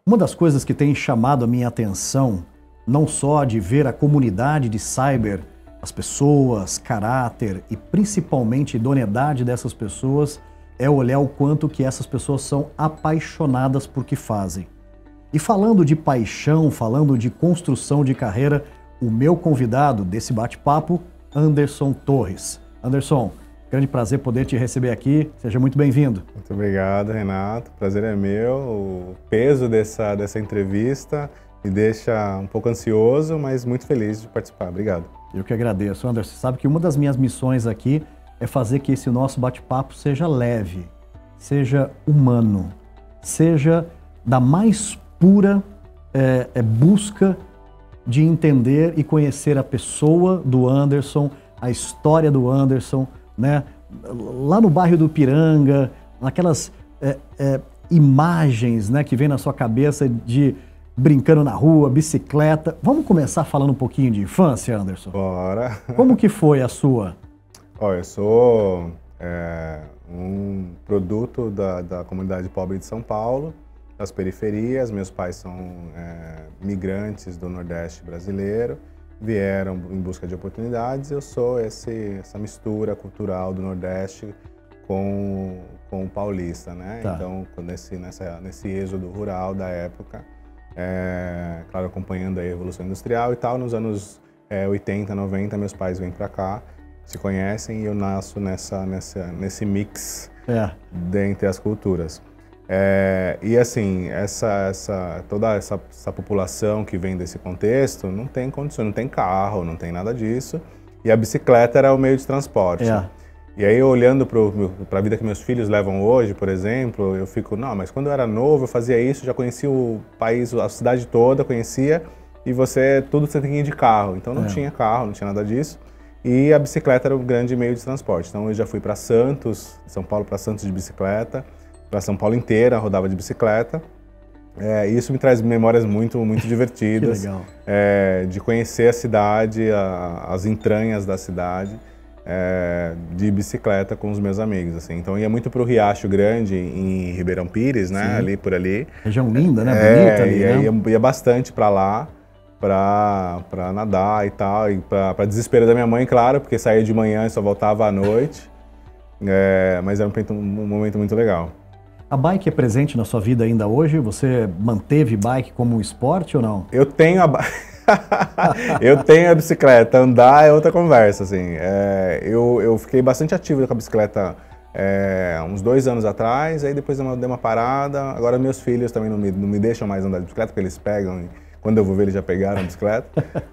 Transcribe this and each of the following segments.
Uma das coisas que tem chamado a minha atenção, não só de ver a comunidade de cyber, as pessoas, caráter e principalmente idoneidade dessas pessoas, é olhar o quanto que essas pessoas são apaixonadas por que fazem. E falando de paixão, falando de construção de carreira, o meu convidado desse bate-papo, Anderson Torres. Anderson, grande prazer poder te receber aqui. Seja muito bem-vindo. Muito obrigado, Renato. O prazer é meu. O peso dessa entrevista me deixa um pouco ansioso, mas muito feliz de participar. Obrigado. Eu que agradeço, Anderson. Você sabe que uma das minhas missões aqui é fazer que esse nosso bate-papo seja leve, seja humano, seja da mais pura busca de entender e conhecer a pessoa do Anderson, a história do Anderson, né? Lá no bairro do Ipiranga, naquelas imagens, né, que vem na sua cabeça de brincando na rua, bicicleta. Vamos começar falando um pouquinho de infância, Anderson? Bora! Como que foi a sua? Olha, eu sou um produto da comunidade pobre de São Paulo, das periferias. Meus pais são migrantes do Nordeste brasileiro, vieram em busca de oportunidades. Eu sou essa mistura cultural do Nordeste com o paulista, né? Tá. Então, nesse êxodo rural da época, claro, acompanhando a Revolução Industrial e tal, nos anos 80, 90, meus pais vêm para cá, se conhecem, e eu nasço nesse mix dentre as culturas. E assim, toda essa população que vem desse contexto não tem condições, não tem carro, não tem nada disso, e a bicicleta era o meio de transporte. E aí, olhando para a vida que meus filhos levam hoje, por exemplo, eu fico, não, mas quando eu era novo eu fazia isso, já conhecia o país, a cidade toda, conhecia, e tudo você tem que ir de carro. Então não tinha carro, não tinha nada disso. E a bicicleta era o grande meio de transporte. Então eu já fui para Santos, São Paulo para Santos de bicicleta, para São Paulo inteira rodava de bicicleta. Isso me traz memórias muito, muito divertidas. Que legal. De conhecer a cidade, as entranhas da cidade, de bicicleta com os meus amigos, assim. Então ia muito para o Riacho Grande, em Ribeirão Pires, né? Ali por ali. Região linda, né? Bonita ali, né? Ia bastante para lá, para nadar e tal, e para desespero da minha mãe, claro, porque saía de manhã e só voltava à noite. Mas era um momento muito legal. A bike é presente na sua vida ainda hoje? Você manteve bike como um esporte ou não? Eu tenho eu tenho a bicicleta, andar é outra conversa, assim. Eu fiquei bastante ativo com a bicicleta uns 2 anos atrás, aí depois dei uma parada. Agora meus filhos também não me deixam mais andar de bicicleta, porque eles pegam, quando eu vou ver eles já pegaram a bicicleta.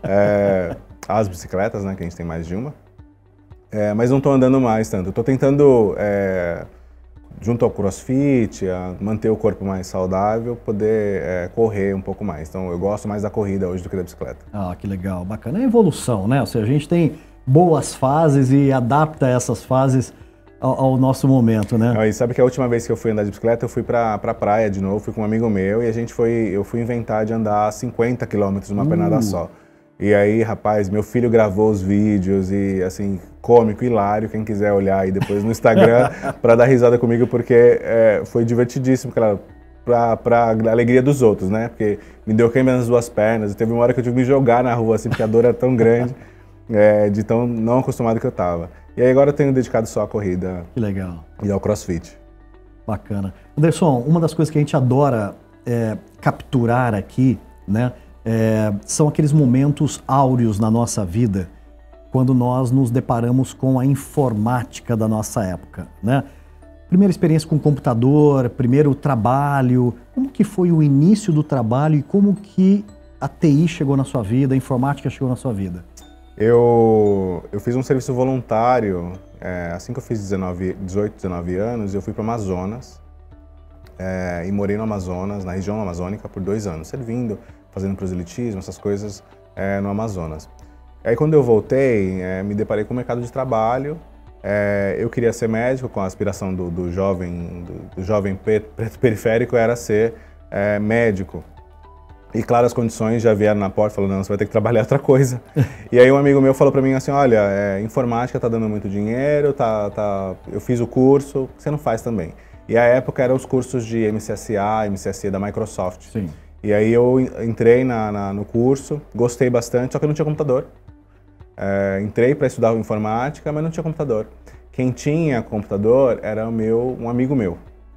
As bicicletas, né, que a gente tem mais de uma. Mas não estou andando mais tanto. Estou tentando, junto ao CrossFit, a manter o corpo mais saudável, poder correr um pouco mais. Então eu gosto mais da corrida hoje do que da bicicleta. Ah, que legal, bacana. É evolução, né? Ou seja, a gente tem boas fases e adapta essas fases ao nosso momento, né? E sabe que a última vez que eu fui andar de bicicleta, eu fui pra praia de novo, fui com um amigo meu, e eu fui inventar de andar 50 quilômetros numa pernada só. E aí, rapaz, meu filho gravou os vídeos e, assim, cômico, hilário, quem quiser olhar aí depois no Instagram para dar risada comigo, porque foi divertidíssimo, claro, pra alegria dos outros, né? Porque me deu queima nas 2 pernas, e teve uma hora que eu tive que me jogar na rua, assim, porque a dor era tão grande, de tão não acostumado que eu tava. E aí agora eu tenho dedicado só à corrida. Que legal. E ao CrossFit. Bacana. Anderson, uma das coisas que a gente adora capturar aqui, né? São aqueles momentos áureos na nossa vida, quando nós nos deparamos com a informática da nossa época, né? Primeira experiência com o computador, primeiro trabalho, como que foi o início do trabalho e como que a TI chegou na sua vida, a informática chegou na sua vida? Eu fiz um serviço voluntário, assim que eu fiz 18, 19 anos, eu fui para o Amazonas e morei no Amazonas, na região amazônica, por 2 anos, servindo, fazendo proselitismo, essas coisas no Amazonas. Aí quando eu voltei, me deparei com o mercado de trabalho. Eu queria ser médico, com a aspiração do jovem preto periférico era ser médico. E claro, as condições já vieram na porta, falou, não, você vai ter que trabalhar outra coisa. E aí um amigo meu falou para mim assim, olha, informática tá dando muito dinheiro, eu fiz o curso, você não faz também. E a época eram os cursos de MCSA, MCSE da Microsoft. Sim. E aí eu entrei no curso, gostei bastante, só que eu não tinha computador. Entrei para estudar informática, mas não tinha computador. Quem tinha computador era um amigo meu.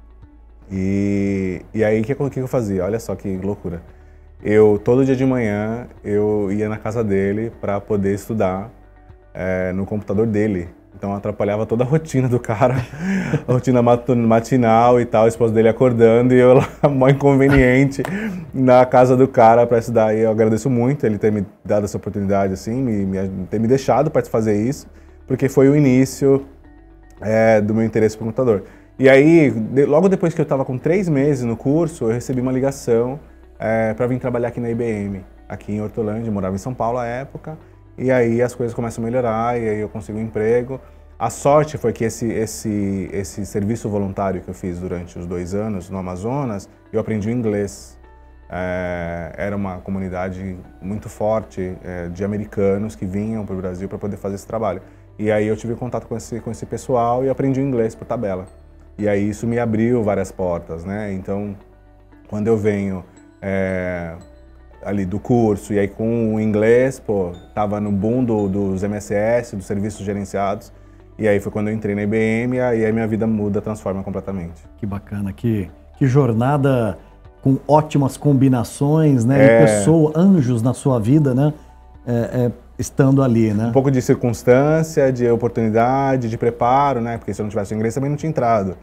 E aí o que eu fazia? Olha só que loucura. Todo dia de manhã, eu ia na casa dele para poder estudar no computador dele. Então atrapalhava toda a rotina do cara, a rotina matinal e tal, a esposa dele acordando e eu lá, mó inconveniente, na casa do cara para estudar. E eu agradeço muito ele ter me dado essa oportunidade, assim, ter me deixado para fazer isso, porque foi o início do meu interesse pelo computador. E aí, logo depois que eu estava com 3 meses no curso, eu recebi uma ligação para vir trabalhar aqui na IBM, aqui em Hortolândia, eu morava em São Paulo à época. E aí as coisas começam a melhorar, e aí eu consigo um emprego. A sorte foi que esse serviço voluntário que eu fiz durante os 2 anos no Amazonas, eu aprendi o inglês. Era uma comunidade muito forte de americanos que vinham para o Brasil para poder fazer esse trabalho. E aí eu tive contato com esse pessoal e aprendi o inglês por tabela. E aí isso me abriu várias portas, né? Então, quando eu venho ali do curso, e aí com o inglês, tava no boom dos MSS, dos serviços gerenciados, e aí foi quando eu entrei na IBM, e aí a minha vida muda, transforma completamente. Que bacana, que jornada com ótimas combinações, né, e anjos na sua vida, né, estando ali, né? Um pouco de circunstância, de oportunidade, de preparo, né, porque se eu não tivesse inglês também não tinha entrado.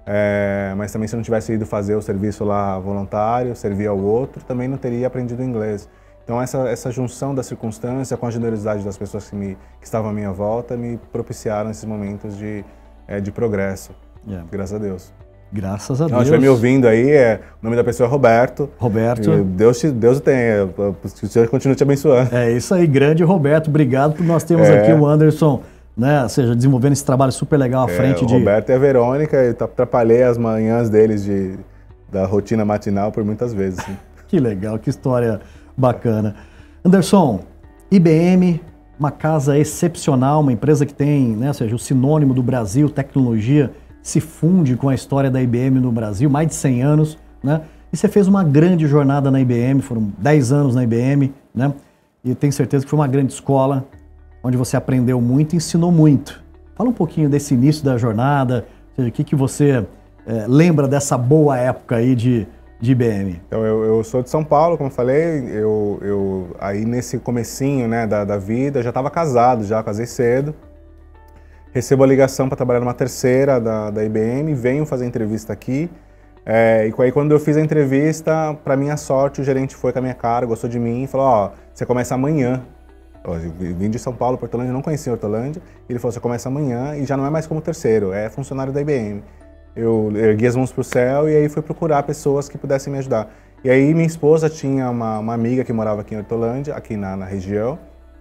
Mas também se eu não tivesse ido fazer o serviço lá voluntário, servir ao outro, também não teria aprendido inglês. Então essa junção da circunstância com a generosidade das pessoas que estavam à minha volta me propiciaram esses momentos de progresso. Graças a Deus. Graças a Deus. Se estiver me ouvindo aí, o nome da pessoa é Roberto. Roberto. Deus o tenha, que o Senhor continue te abençoando. É isso aí, grande Roberto, obrigado por nós termos aqui o Anderson, né, ou seja, desenvolvendo esse trabalho super legal à frente o Roberto e a Verônica, eu atrapalhei as manhãs deles da rotina matinal por muitas vezes. Sim. Que legal, que história bacana. Anderson, IBM, uma casa excepcional, uma empresa que tem, né, ou seja, o sinônimo do Brasil, tecnologia, se funde com a história da IBM no Brasil, mais de 100 anos, né? E você fez uma grande jornada na IBM, foram 10 anos na IBM, né? E tenho certeza que foi uma grande escola, onde você aprendeu muito e ensinou muito. Fala um pouquinho desse início da jornada, ou seja, o que você lembra dessa boa época aí de IBM? Então, eu sou de São Paulo, como eu falei, eu aí nesse comecinho, né, da vida, eu já estava casado, já casei cedo. Recebo a ligação para trabalhar numa terceira da IBM, venho fazer entrevista aqui. E aí quando eu fiz a entrevista, para minha sorte, o gerente foi com a minha cara, gostou de mim e falou, você começa amanhã. Eu vim de São Paulo para Hortolândia, não conhecia Hortolândia. Ele falou, você começa amanhã e já não é mais como terceiro, é funcionário da IBM. Eu ergui as mãos para o céu e aí fui procurar pessoas que pudessem me ajudar. E aí minha esposa tinha uma amiga que morava aqui em Hortolândia, aqui na região,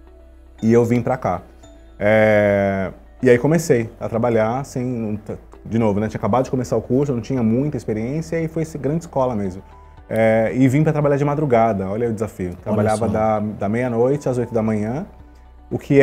e eu vim para cá. E aí comecei a trabalhar, de novo, né, tinha acabado de começar o curso, eu não tinha muita experiência e foi grande escola mesmo. E vim para trabalhar de madrugada, olha o desafio. Trabalhava da meia-noite às 8 da manhã, o que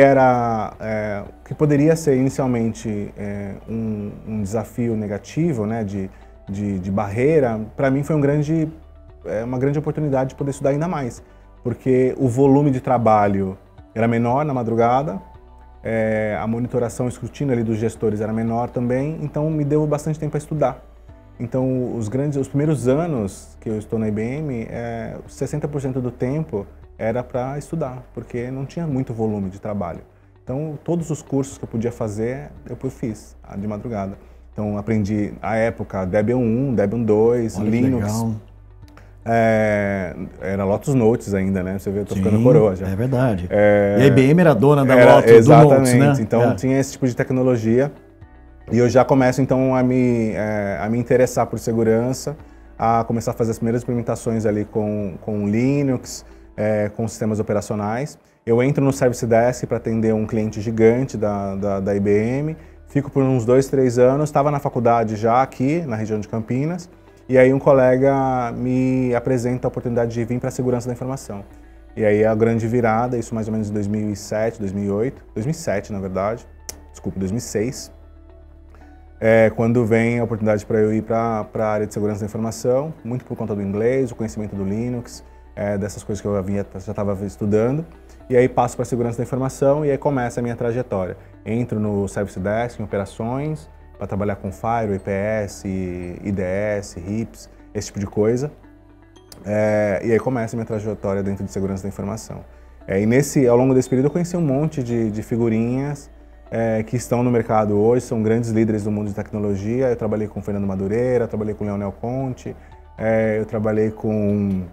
que poderia ser inicialmente um desafio negativo, né, de barreira, para mim foi uma grande oportunidade de poder estudar ainda mais, porque o volume de trabalho era menor na madrugada, a monitoração e escrutínio ali dos gestores era menor também, então me deu bastante tempo para estudar. Então, os primeiros anos que eu estou na IBM, 60% do tempo era para estudar, porque não tinha muito volume de trabalho. Então, todos os cursos que eu podia fazer, eu fiz de madrugada. Então, aprendi, à época, Debian 1, Debian 2, olha, Linux. Era Lotus Notes ainda, né? Você vê, eu tô ficando coroa já. É verdade. E a IBM era dona da Lotus, exatamente. Do Notes, né? Então, tinha esse tipo de tecnologia. E eu já começo, então, a me interessar por segurança, a começar a fazer as primeiras implementações ali com Linux, com sistemas operacionais. Eu entro no Service Desk para atender um cliente gigante da IBM, fico por uns 2, 3 anos, estava na faculdade já aqui, na região de Campinas, e aí um colega me apresenta a oportunidade de vir para a segurança da informação. E aí a grande virada, isso mais ou menos em 2007, 2008, 2007 na verdade, desculpa, 2006. quando vem a oportunidade para eu ir para a área de segurança da informação, muito por conta do inglês, o conhecimento do Linux, dessas coisas que eu já estava estudando. E aí passo para a segurança da informação e aí começa a minha trajetória. Entro no Service Desk, em operações, para trabalhar com Firewall, IPS, IDS, RIPS, esse tipo de coisa. E aí começa a minha trajetória dentro de segurança da informação. E ao longo desse período eu conheci um monte de figurinhas que estão no mercado hoje, são grandes líderes do mundo de tecnologia. Eu trabalhei com Fernando Madureira, trabalhei com Leonel Conte, eu trabalhei com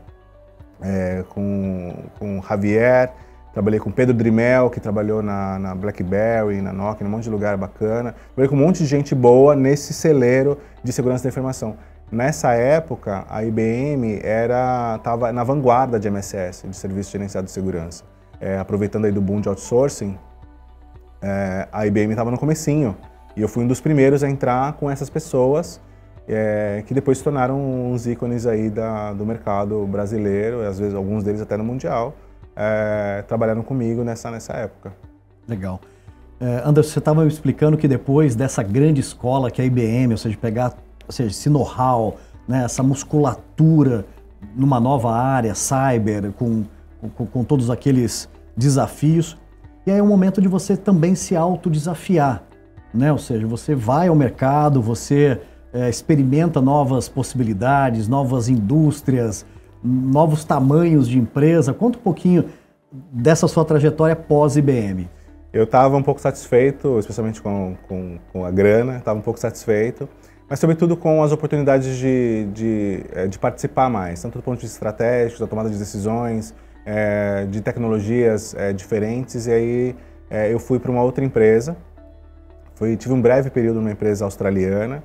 Javier, trabalhei com Pedro Drimel, que trabalhou na BlackBerry, na Nokia, num monte de lugar bacana. Trabalhei com um monte de gente boa nesse celeiro de segurança da informação. Nessa época, a IBM estava na vanguarda de MSS, de Serviço Gerenciado de Segurança. Aproveitando aí do boom de outsourcing, a IBM estava no comecinho. E eu fui um dos primeiros a entrar com essas pessoas, que depois se tornaram uns ícones aí do mercado brasileiro, às vezes alguns deles até no mundial, trabalharam comigo nessa época. Legal. Anderson, você estava me explicando que depois dessa grande escola que é a IBM, ou seja, esse know-how, né, essa musculatura numa nova área, cyber, com todos aqueles desafios, e aí é o momento de você também se autodesafiar, né? Ou seja, você vai ao mercado, você experimenta novas possibilidades, novas indústrias, novos tamanhos de empresa. Conta um pouquinho dessa sua trajetória pós-IBM. Eu estava um pouco satisfeito, especialmente com a grana, estava um pouco satisfeito, mas sobretudo com as oportunidades de participar mais, tanto do ponto de vista estratégico, da tomada de decisões, de tecnologias diferentes. E aí eu fui para uma outra empresa, tive um breve período numa empresa australiana,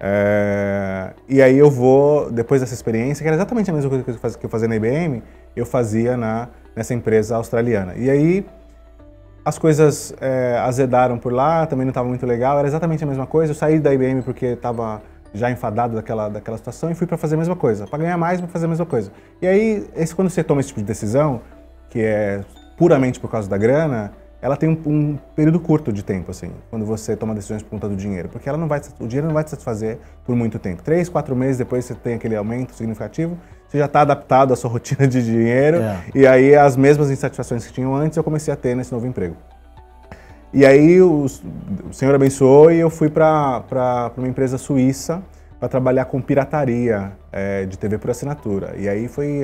e aí depois dessa experiência, que era exatamente a mesma coisa que eu fazia na IBM, eu fazia nessa empresa australiana. E aí as coisas azedaram por lá, também não estava muito legal, era exatamente a mesma coisa. Eu saí da IBM porque estava já enfadado daquela situação e fui para fazer a mesma coisa, para ganhar mais, para fazer a mesma coisa. E aí, quando você toma esse tipo de decisão, que é puramente por causa da grana, ela tem um período curto de tempo, assim, quando você toma decisões por conta do dinheiro, porque o dinheiro não vai te satisfazer por muito tempo. 3, 4 meses depois você tem aquele aumento significativo, você já está adaptado à sua rotina de dinheiro, e aí as mesmas insatisfações que tinham antes eu comecei a ter nesse novo emprego. E aí o Senhor abençoou e eu fui para uma empresa suíça para trabalhar com pirataria de TV por assinatura. E aí foi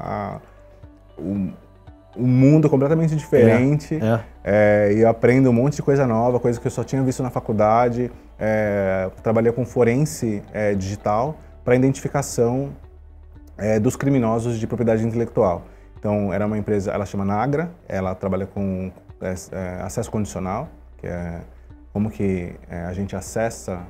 um mundo completamente diferente, e eu aprendo um monte de coisa nova, coisa que eu só tinha visto na faculdade. Trabalhei com forense digital para identificação dos criminosos de propriedade intelectual. Então, era uma empresa, ela chama Nagra, ela trabalha com acesso condicional, que é como que a gente acessa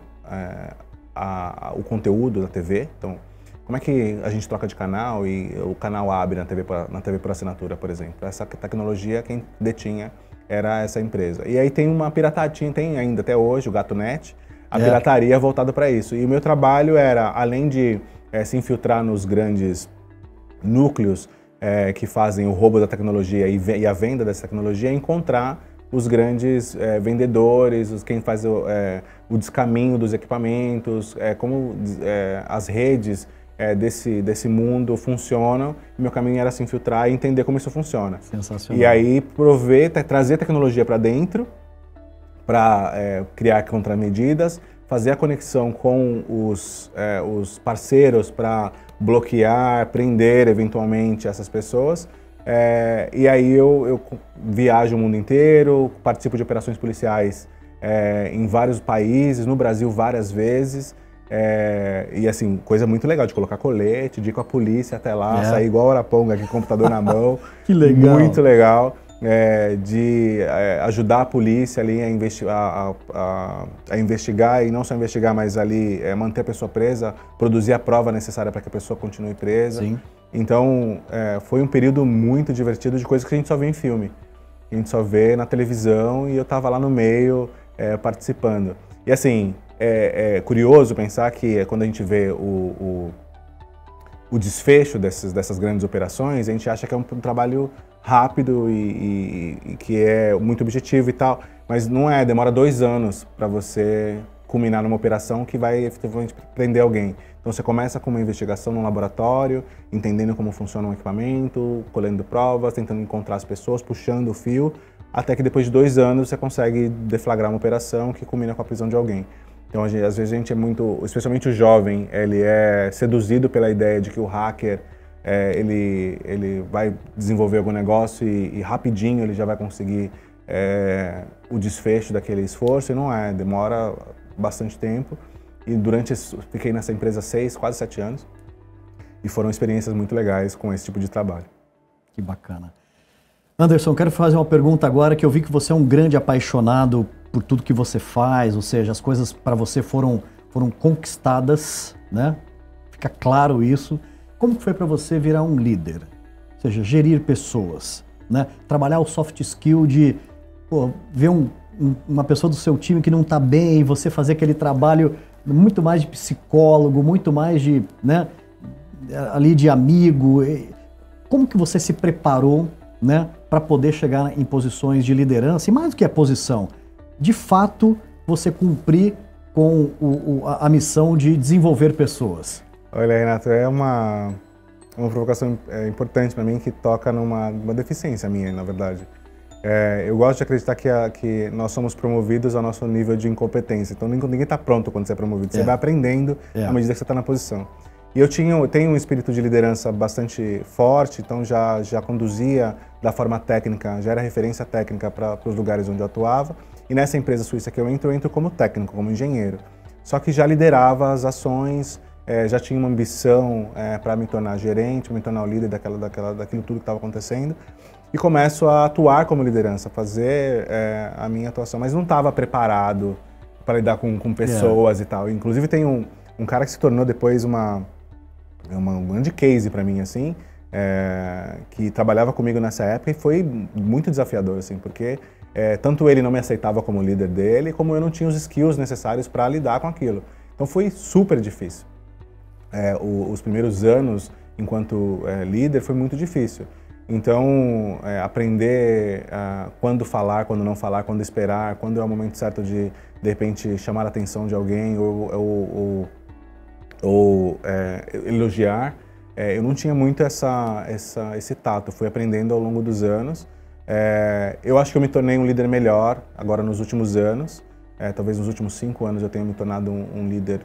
o conteúdo da TV. Então, como é que a gente troca de canal e o canal abre na TV por assinatura, por exemplo. Essa tecnologia, quem detinha era essa empresa. E aí tem uma pirataria, tem ainda até hoje, o GatoNet, a pirataria voltada para isso. E o meu trabalho era, além de se infiltrar nos grandes núcleos que fazem o roubo da tecnologia e a venda dessa tecnologia, encontrar os grandes vendedores, quem faz o descaminho dos equipamentos, como as redes desse mundo funcionam. E meu caminho era se infiltrar e entender como isso funciona. Sensacional. E aí trazer tecnologia para dentro, para criar contramedidas, fazer a conexão com os parceiros para bloquear, prender eventualmente essas pessoas. E aí eu viajo o mundo inteiro, participo de operações policiais em vários países, no Brasil várias vezes. E assim, coisa muito legal, de colocar colete, de ir com a polícia até lá, sair igual a Araponga, com o computador na mão. Que legal! Muito legal. De ajudar a polícia ali a investigar, e não só investigar, mas ali manter a pessoa presa, produzir a prova necessária para que a pessoa continue presa. Sim. Então, foi um período muito divertido de coisas que a gente só vê em filme, a gente só vê na televisão, e eu estava lá no meio participando. E assim, é curioso pensar que quando a gente vê o desfecho dessas grandes operações, a gente acha que é um trabalho rápido e que é muito objetivo e tal, mas não é, demora 2 anos para você culminar numa operação que vai efetivamente prender alguém. Então você começa com uma investigação no laboratório, entendendo como funciona um equipamento, colhendo provas, tentando encontrar as pessoas, puxando o fio, até que depois de 2 anos você consegue deflagrar uma operação que culmina com a prisão de alguém. Então às vezes a gente é muito, especialmente o jovem, ele é seduzido pela ideia de que o hacker ele vai desenvolver algum negócio e rapidinho ele já vai conseguir o desfecho daquele esforço, e não é, demora bastante tempo. E fiquei nessa empresa 6, quase 7 anos, e foram experiências muito legais com esse tipo de trabalho. Que bacana. Anderson, quero fazer uma pergunta agora, que eu vi que você é um grande apaixonado por tudo que você faz, ou seja, as coisas para você foram conquistadas, né? Fica claro isso. Como que foi para você virar um líder? Ou seja, gerir pessoas, né? Trabalhar o soft skill de ver uma pessoa do seu time que não está bem, você fazer aquele trabalho muito mais de psicólogo, muito mais de, né, ali de amigo. Como que você se preparou, né, para poder chegar em posições de liderança? E mais do que a posição, de fato, você cumprir com a missão de desenvolver pessoas? Olha, Renato, é uma provocação importante para mim, que toca numa deficiência minha, na verdade. Eu gosto de acreditar que nós somos promovidos ao nosso nível de incompetência. Então ninguém está pronto quando você é promovido. Você vai aprendendo à medida que você está na posição. E eu tenho um espírito de liderança bastante forte, então já conduzia da forma técnica, já era referência técnica para os lugares onde eu atuava. E nessa empresa suíça que eu entro como técnico, como engenheiro. Só que já liderava as ações, já tinha uma ambição para me tornar gerente, me tornar o líder daquilo tudo que estava acontecendo. E começo a atuar como liderança, fazer a minha atuação, mas não estava preparado para lidar com pessoas e tal. Inclusive tem um cara que se tornou depois uma grande case para mim, assim, que trabalhava comigo nessa época, e foi muito desafiador, assim, porque tanto ele não me aceitava como líder dele, como eu não tinha os skills necessários para lidar com aquilo. Então foi super difícil. Os primeiros anos enquanto líder foi muito difícil. Então, aprender quando falar, quando não falar, quando esperar, quando é o momento certo de repente, chamar a atenção de alguém ou elogiar, eu não tinha muito esse tato. Fui aprendendo ao longo dos anos. Eu acho que eu me tornei um líder melhor agora nos últimos anos. Talvez nos últimos 5 anos eu tenha me tornado um líder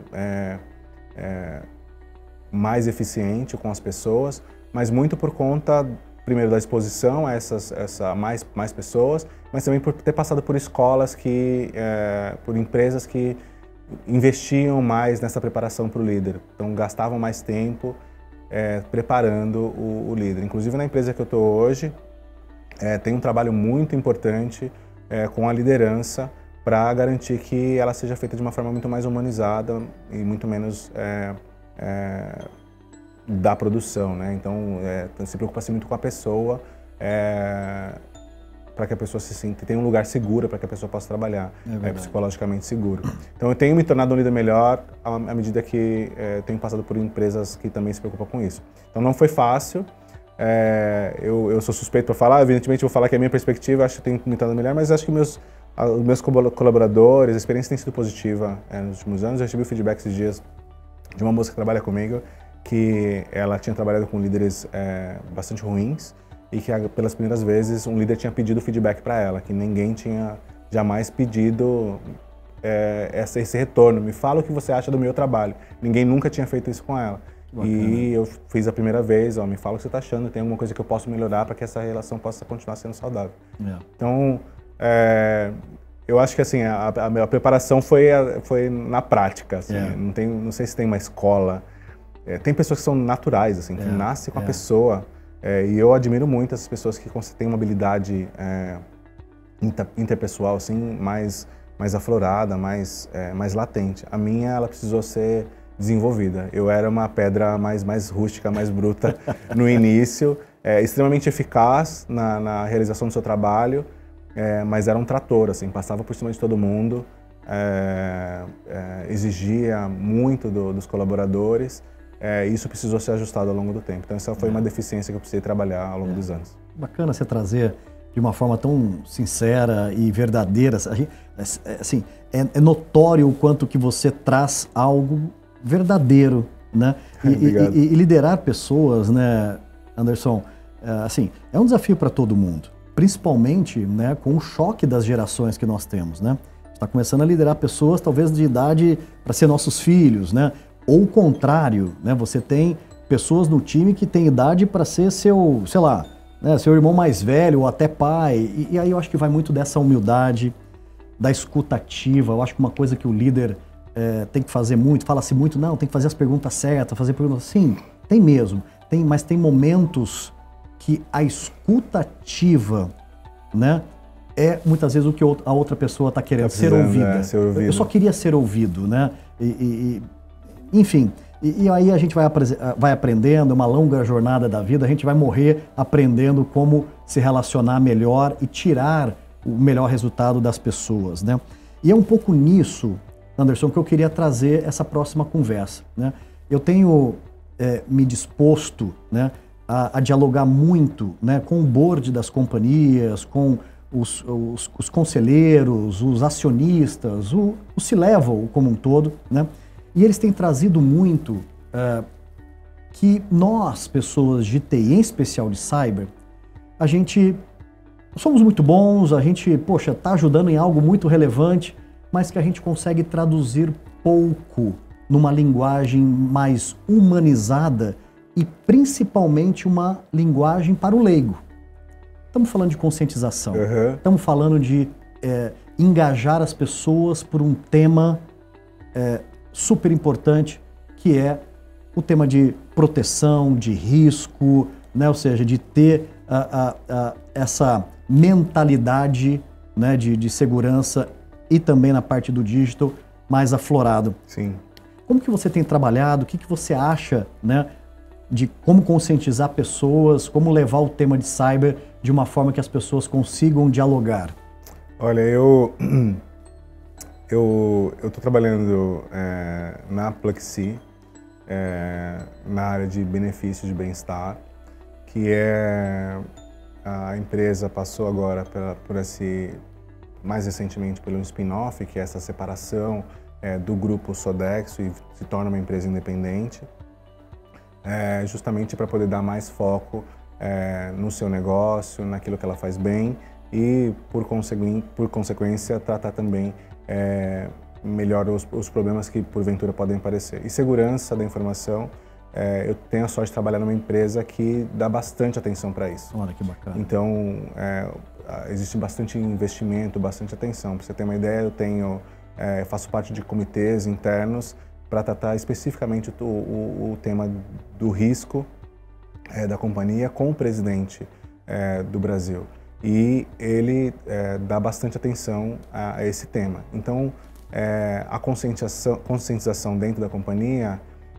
mais eficiente com as pessoas, mas muito por conta, primeiro, da exposição a mais pessoas, mas também por ter passado por escolas por empresas que investiam mais nessa preparação para o líder. Então, gastavam mais tempo preparando o líder. Inclusive, na empresa que eu estou hoje, tem um trabalho muito importante com a liderança para garantir que ela seja feita de uma forma muito mais humanizada e muito menos da produção, né? Então, se preocupa-se muito com a pessoa, para que a pessoa se sinta, tenha um lugar seguro para que a pessoa possa trabalhar, psicologicamente seguro. Então, eu tenho me tornado um líder melhor à medida que tenho passado por empresas que também se preocupam com isso. Então, não foi fácil. Eu sou suspeito para falar, evidentemente vou falar que é a minha perspectiva, acho que tenho me tornado melhor, mas acho que os meus colaboradores, a experiência tem sido positiva nos últimos anos. Eu recebi o feedback esses dias de uma moça que trabalha comigo, que ela tinha trabalhado com líderes bastante ruins e que pelas primeiras vezes um líder tinha pedido feedback para ela, que ninguém tinha jamais pedido esse retorno. Me fala o que você acha do meu trabalho. Ninguém nunca tinha feito isso com ela. Bacana. E eu fiz a primeira vez, me fala o que você está achando, tem alguma coisa que eu posso melhorar para que essa relação possa continuar sendo saudável. Então, eu acho que assim, a minha preparação foi na prática, assim, não sei se tem uma escola. Tem pessoas que são naturais, assim, que nascem com a pessoa, e eu admiro muito essas pessoas que têm uma habilidade interpessoal, assim, mais aflorada, mais latente. A minha, ela precisou ser desenvolvida. Eu era uma pedra mais rústica, mais bruta no início, extremamente eficaz na realização do seu trabalho, mas era um trator, assim, passava por cima de todo mundo, exigia muito dos colaboradores. Isso precisou ser ajustado ao longo do tempo. Então essa foi uma deficiência que eu precisei trabalhar ao longo dos anos. Bacana você trazer de uma forma tão sincera e verdadeira. Assim, é notório o quanto que você traz algo verdadeiro, né? E liderar pessoas, né, Anderson, assim, é um desafio para todo mundo, principalmente, né, com o choque das gerações que nós temos, né? Está começando a liderar pessoas, talvez de idade para ser nossos filhos, né? Ou o contrário, né? Você tem pessoas no time que têm idade para ser seu, sei lá, né, seu irmão mais velho ou até pai. E aí eu acho que vai muito dessa humildade, da escutativa. Eu acho que uma coisa que o líder tem que fazer muito, fala-se muito, não, tem que fazer as perguntas certas, fazer perguntas... Sim, tem mesmo, mas tem momentos que a escutativa, né, é muitas vezes o que a outra pessoa está querendo, ser ouvida. Ser ouvido. Eu só queria ser ouvido, né? Enfim, e aí a gente vai aprendendo, é uma longa jornada da vida, a gente vai morrer aprendendo como se relacionar melhor e tirar o melhor resultado das pessoas, né? E é um pouco nisso, Anderson, que eu queria trazer essa próxima conversa, né? Eu tenho me disposto, né, a dialogar muito, né, com o board das companhias, com os conselheiros, os acionistas, o C-Level como um todo, né? E eles têm trazido muito que nós, pessoas de TI, em especial de cyber, a gente somos muito bons, a gente, poxa, está ajudando em algo muito relevante, mas que a gente consegue traduzir pouco numa linguagem mais humanizada e principalmente uma linguagem para o leigo. Estamos falando de conscientização, estamos falando de engajar as pessoas por um tema super importante, que é o tema de proteção, de risco, né? Ou seja, de ter essa mentalidade, né, de segurança e também na parte do digital mais aflorado. Sim. Como que você tem trabalhado? O que você acha, né, de como conscientizar pessoas, como levar o tema de cyber de uma forma que as pessoas consigam dialogar? Olha, eu estou trabalhando na Pluxee, na área de benefícios de bem-estar, que a empresa passou agora por mais recentemente pelo spin-off, que é essa separação do grupo Sodexo e se torna uma empresa independente, justamente para poder dar mais foco no seu negócio, naquilo que ela faz bem e, por consequência, tratar também melhor os problemas que porventura podem aparecer. E segurança da informação, eu tenho a sorte de trabalhar numa empresa que dá bastante atenção para isso. Olha que bacana. Então, existe bastante investimento, bastante atenção. Para você ter uma ideia, eu faço parte de comitês internos para tratar especificamente o tema do risco da companhia com o presidente do Brasil. E ele dá bastante atenção a esse tema. Então, a conscientização dentro da companhia,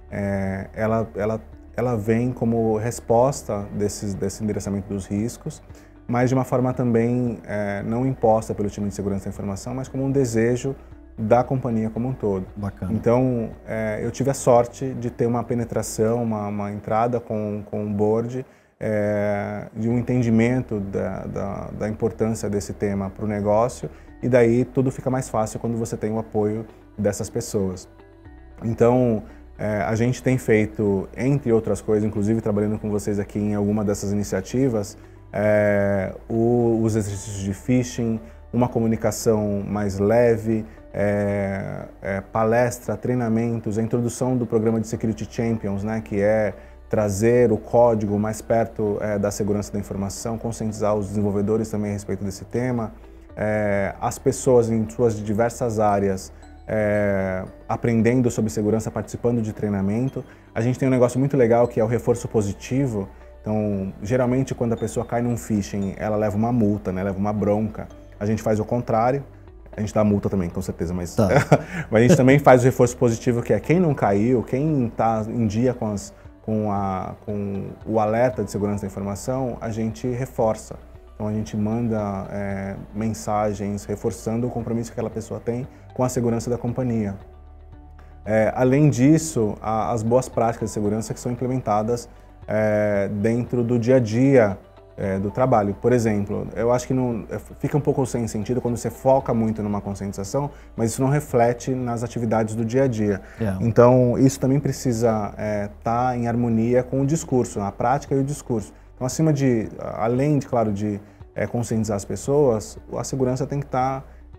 ela vem como resposta desse endereçamento dos riscos, mas de uma forma também não imposta pelo time de segurança da informação, mas como um desejo da companhia como um todo. Bacana. Então, eu tive a sorte de ter uma penetração, uma entrada com o board, de um entendimento da importância desse tema para o negócio, e daí tudo fica mais fácil quando você tem o apoio dessas pessoas. Então, a gente tem feito, entre outras coisas, inclusive trabalhando com vocês aqui em alguma dessas iniciativas, os exercícios de phishing, uma comunicação mais leve, palestra, treinamentos, a introdução do programa de Security Champions, né, que é trazer o código mais perto da segurança da informação, conscientizar os desenvolvedores também a respeito desse tema, as pessoas em suas diversas áreas aprendendo sobre segurança, participando de treinamento. A gente tem um negócio muito legal que é o reforço positivo. Então, geralmente quando a pessoa cai num phishing, ela leva uma multa, né, leva uma bronca. A gente faz o contrário. A gente dá multa também, com certeza, mas, tá. Mas a gente também faz o reforço positivo, que é quem não caiu, quem está em dia com o alerta de segurança da informação, a gente reforça. Então a gente manda mensagens reforçando o compromisso que aquela pessoa tem com a segurança da companhia. Além disso, as boas práticas de segurança que são implementadas dentro do dia a dia do trabalho. Por exemplo, eu acho que fica um pouco sem sentido quando você foca muito numa conscientização, mas isso não reflete nas atividades do dia a dia. Então, isso também precisa estar em harmonia com o discurso, a prática e o discurso. Então, além, claro, de conscientizar as pessoas, a segurança tem que estar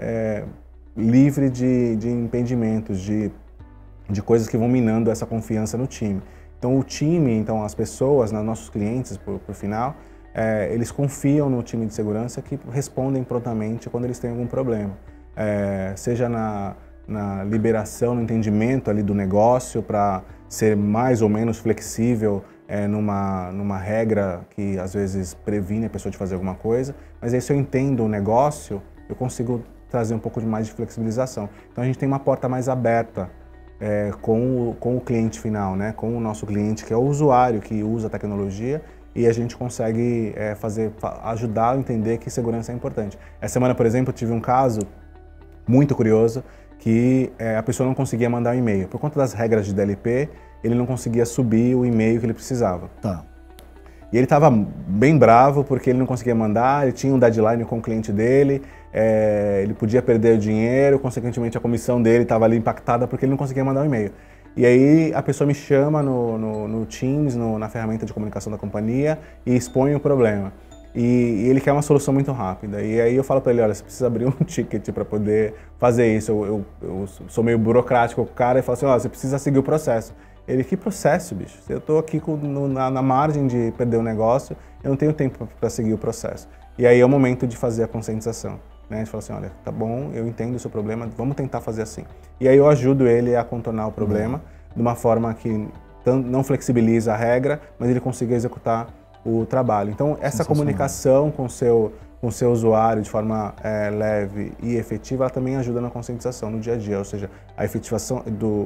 livre de impedimentos, de coisas que vão minando essa confiança no time. Então, o time, então as pessoas, nossos clientes, por final, eles confiam no time de segurança que respondem prontamente quando eles têm algum problema. Seja na liberação, no entendimento ali do negócio para ser mais ou menos flexível numa regra que às vezes previne a pessoa de fazer alguma coisa, mas aí se eu entendo o negócio, eu consigo trazer um pouco mais de flexibilização. Então a gente tem uma porta mais aberta com o cliente final, né? Com o nosso cliente, que é o usuário que usa a tecnologia, e a gente consegue ajudar a entender que segurança é importante. Essa semana, por exemplo, eu tive um caso muito curioso que a pessoa não conseguia mandar um e-mail. Por conta das regras de DLP, ele não conseguia subir o e-mail que ele precisava. Tá. E ele estava bem bravo porque ele não conseguia mandar, ele tinha um deadline com o cliente dele, ele podia perder o dinheiro, consequentemente a comissão dele estava ali impactada porque ele não conseguia mandar um e-mail. E aí a pessoa me chama no Teams, na ferramenta de comunicação da companhia, e expõe o problema. E ele quer uma solução muito rápida. E aí eu falo para ele, olha, você precisa abrir um ticket para poder fazer isso. Eu sou meio burocrático com o cara e falo assim, ó, você precisa seguir o processo. Ele, que processo, bicho? Eu estou aqui na margem de perder o negócio, eu não tenho tempo para seguir o processo. E aí é o momento de fazer a conscientização. Né? A gente fala assim, olha, tá bom, eu entendo o seu problema, vamos tentar fazer assim. E aí eu ajudo ele a contornar o problema de uma forma que não flexibiliza a regra, mas ele consiga executar o trabalho. Então, essa comunicação com o seu usuário de forma leve e efetiva, ela também ajuda na conscientização no dia a dia, ou seja, a efetivação,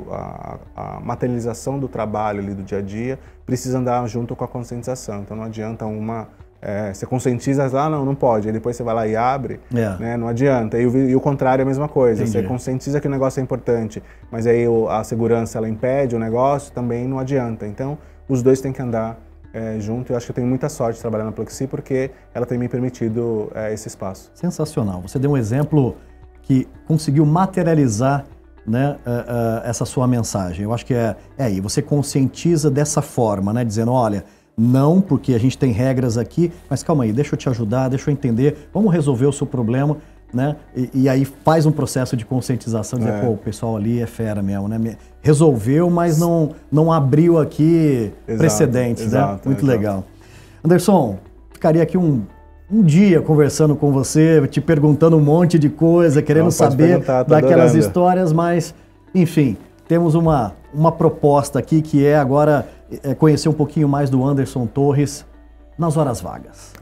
a materialização do trabalho ali do dia a dia precisa andar junto com a conscientização. Então, não adianta você conscientiza lá, não pode, aí depois você vai lá e abre, né? Não adianta. E o contrário é a mesma coisa, Você conscientiza que o negócio é importante, mas aí a segurança ela impede o negócio, também não adianta. Então, os dois têm que andar junto. Eu acho que eu tenho muita sorte de trabalhar na Pluxee porque ela tem me permitido esse espaço. Sensacional. Você deu um exemplo que conseguiu materializar, né, essa sua mensagem. Eu acho que aí, você conscientiza dessa forma, né, dizendo, olha, não, porque a gente tem regras aqui, mas calma aí, deixa eu te ajudar, deixa eu entender, vamos resolver o seu problema, né? E aí faz um processo de conscientização, dizer, pô, o pessoal ali é fera mesmo, né? Resolveu, mas não abriu aqui precedentes, né? Muito legal. Anderson, ficaria aqui um dia conversando com você, te perguntando um monte de coisa, querendo saber daquelas histórias, mas, enfim, temos uma proposta aqui que é agora conhecer um pouquinho mais do Anderson Torres nas horas vagas.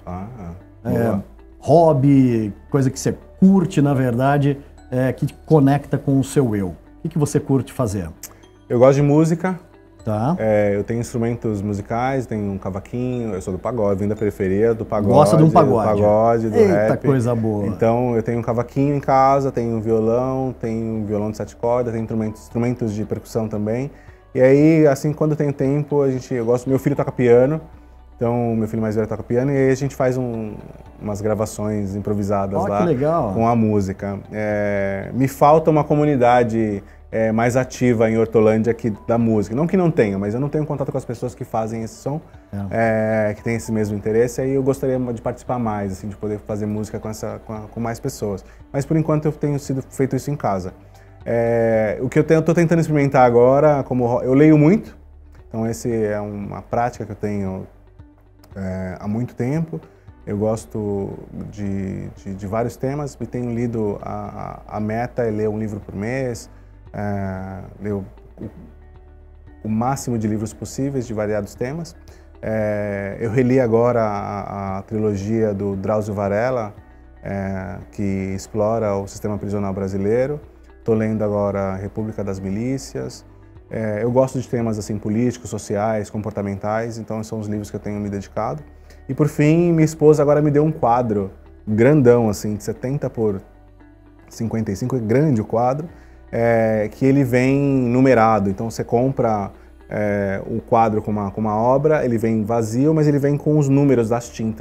Hobby, coisa que você curte, na verdade, que te conecta com o seu eu. O que você curte fazer? Eu gosto de música. Tá. Eu tenho instrumentos musicais, tenho um cavaquinho, eu sou do pagode, vim da periferia do pagode. Gosta de um pagode? Do pagode, do Eita, rap. Coisa boa. Então eu tenho um cavaquinho em casa, tenho um violão de 7 cordas, tenho instrumentos de percussão também. E aí, assim, quando eu tenho tempo, meu filho toca piano, então meu filho mais velho toca piano, e aí a gente faz umas gravações improvisadas lá com a música. Me falta uma comunidade mais ativa em Hortolândia da música. Não que não tenha, mas eu não tenho contato com as pessoas que fazem esse som, que tem esse mesmo interesse, aí eu gostaria de participar mais, assim, de poder fazer música com mais pessoas. Mas por enquanto eu tenho feito isso em casa. O que eu estou tentando experimentar agora, eu leio muito, então essa é uma prática que eu tenho há muito tempo. Eu gosto de vários temas e tenho lido, a meta é ler um livro por mês, ler o máximo de livros possíveis de variados temas. Eu reli agora a trilogia do Drauzio Varela, que explora o sistema prisional brasileiro. Estou lendo agora República das Milícias. Eu gosto de temas assim, políticos, sociais, comportamentais, então são os livros que eu tenho me dedicado. E por fim, minha esposa agora me deu um quadro grandão, assim, de 70 por 55, é grande o quadro, que ele vem numerado. Então você compra o quadro com uma obra, ele vem vazio, mas ele vem com os números das tintas.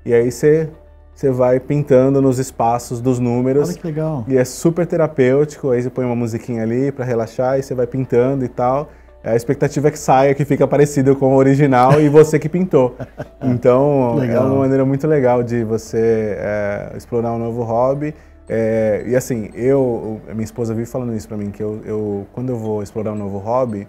e aí você vai pintando nos espaços dos números. Olha que legal. E é super terapêutico, aí você põe uma musiquinha ali para relaxar e você vai pintando e tal. A expectativa é que saia, que fica parecido com o original e você que pintou. Então, é uma maneira muito legal de você explorar um novo hobby. E assim, minha esposa vive falando isso pra mim, que quando eu vou explorar um novo hobby,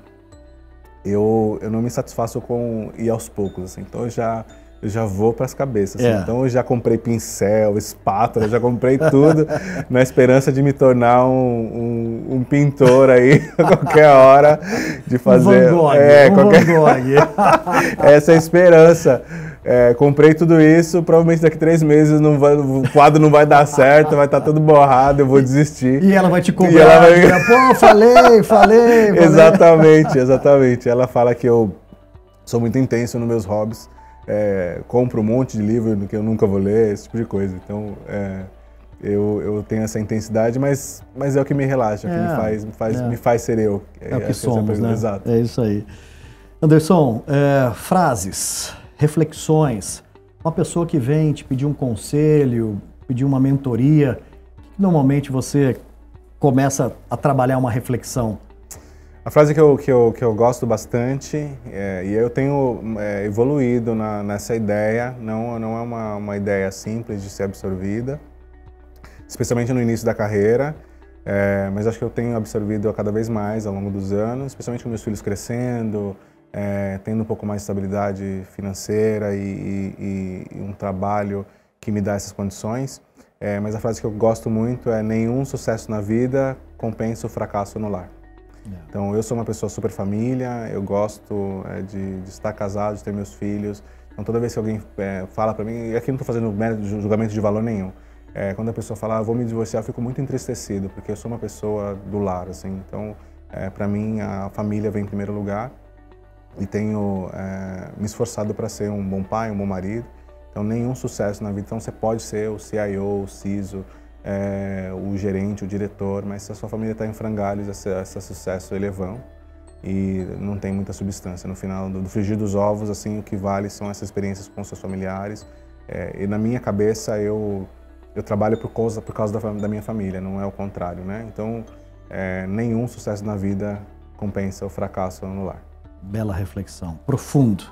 eu não me satisfaço com ir aos poucos, assim. Então, eu já vou para as cabeças. Assim. Então eu já comprei pincel, espátula, já comprei tudo na esperança de me tornar um pintor aí a qualquer hora de fazer. Van Gogh, Van Gogh. Essa é a esperança. Comprei tudo isso, provavelmente daqui 3 meses o quadro não vai dar certo, vai estar tudo borrado, eu vou desistir. E ela vai te cobrar, pô, falei. Exatamente. Ela fala que eu sou muito intenso nos meus hobbies. Compro um monte de livro que eu nunca vou ler, esse tipo de coisa. Então, eu tenho essa intensidade, mas é o que me relaxa, me faz ser eu. É o que somos, né? Exato. É isso aí. Anderson, frases, reflexões. Uma pessoa que vem te pedir um conselho, pedir uma mentoria, que normalmente você começa a trabalhar uma reflexão? A frase que eu gosto bastante, e eu tenho evoluído nessa ideia, não é uma ideia simples de ser absorvida, especialmente no início da carreira, mas acho que eu tenho absorvido cada vez mais ao longo dos anos, especialmente com meus filhos crescendo, tendo um pouco mais de estabilidade financeira e um trabalho que me dá essas condições. Mas a frase que eu gosto muito é: nenhum sucesso na vida compensa o fracasso no lar. Então, eu sou uma pessoa super família, eu gosto de estar casado, de ter meus filhos. Então, toda vez que alguém fala pra mim, e aqui não estou fazendo julgamento de valor nenhum, quando a pessoa fala, vou me divorciar, eu fico muito entristecido, porque eu sou uma pessoa do lar, assim. Então, pra mim, a família vem em primeiro lugar e tenho me esforçado para ser um bom pai, um bom marido. Então, nenhum sucesso na vida. Então, você pode ser o CIO, o CISO, o gerente, o diretor, mas se a sua família está em frangalhos, esse sucesso ele é vão e não tem muita substância. No final do frigir dos ovos, assim, o que vale são essas experiências com seus familiares. E na minha cabeça eu trabalho por causa da minha família, não é o contrário, né? Então, nenhum sucesso na vida compensa o fracasso no lar. Bela reflexão, profundo.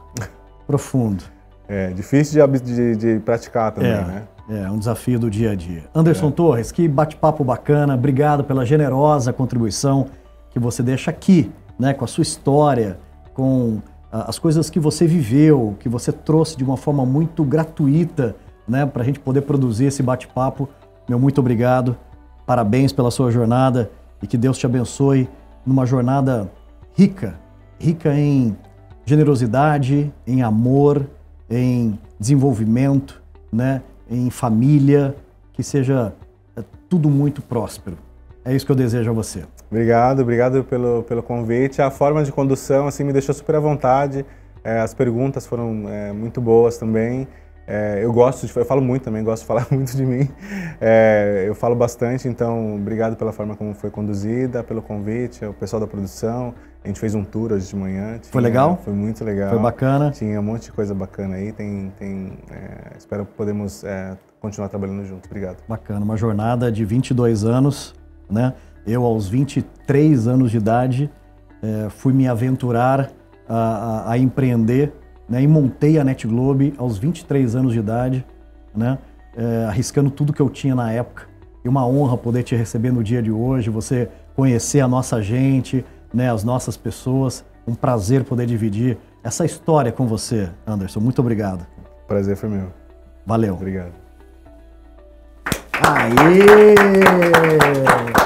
Difícil de praticar também, né? É um desafio do dia a dia. Anderson Torres, que bate-papo bacana, obrigado pela generosa contribuição que você deixa aqui, né, com a sua história, com as coisas que você viveu, que você trouxe de uma forma muito gratuita, né, para a gente poder produzir esse bate-papo. Meu muito obrigado, parabéns pela sua jornada e que Deus te abençoe numa jornada rica em generosidade, em amor, em desenvolvimento, né, em família, que seja tudo muito próspero. É isso que eu desejo a você. Obrigado pelo convite. A forma de condução assim me deixou super à vontade. As perguntas foram muito boas também. Eu falo muito também, gosto de falar muito de mim. Eu falo bastante, então obrigado pela forma como foi conduzida, pelo convite, o pessoal da produção. A gente fez um tour hoje de manhã. Foi legal? Foi muito legal. Foi bacana? Tinha um monte de coisa bacana aí. Espero que podemos continuar trabalhando juntos. Obrigado. Bacana, uma jornada de 22 anos, né? Eu, aos 23 anos de idade, fui me aventurar a empreender, né? E montei a NetGlobe aos 23 anos de idade, né? Arriscando tudo que eu tinha na época. E uma honra poder te receber no dia de hoje, você conhecer a nossa gente, né, as nossas pessoas. Um prazer poder dividir essa história com você, Anderson. Muito obrigado. Prazer foi meu. Valeu. Obrigado. Aê!